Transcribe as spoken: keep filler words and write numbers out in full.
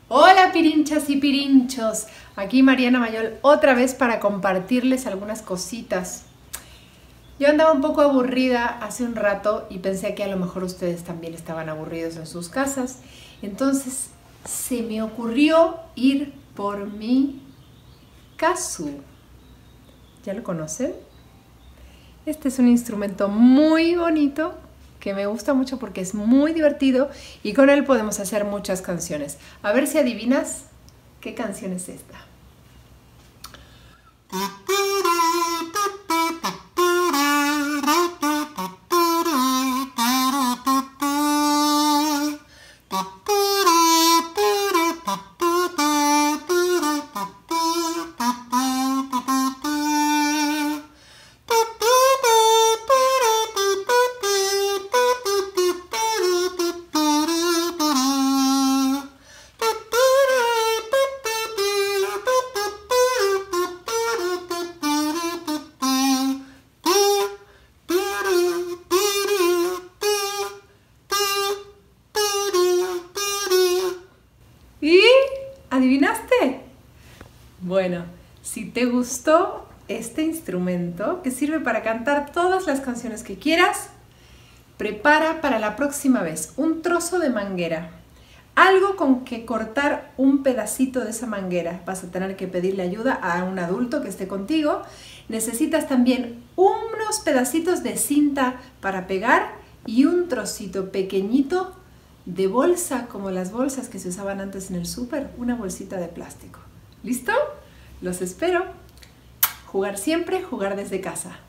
Hola pirinchas y pirinchos, aquí Mariana Mayol otra vez para compartirles algunas cositas. Yo andaba un poco aburrida hace un rato y pensé que a lo mejor ustedes también estaban aburridos en sus casas. Entonces se me ocurrió ir por mi kazoo. ¿Ya lo conocen? Este es un instrumento muy bonito que me gusta mucho porque es muy divertido y con él podemos hacer muchas canciones. A ver si adivinas qué canción es esta. ¿Y adivinaste? Bueno, si te gustó este instrumento que sirve para cantar todas las canciones que quieras, prepara para la próxima vez un trozo de manguera, algo con que cortar un pedacito de esa manguera. Vas a tener que pedirle ayuda a un adulto que esté contigo. Necesitas también unos pedacitos de cinta para pegar y un trocito pequeñito de bolsa, como las bolsas que se usaban antes en el súper, una bolsita de plástico. ¿Listo? Los espero. Jugar siempre, jugar desde casa.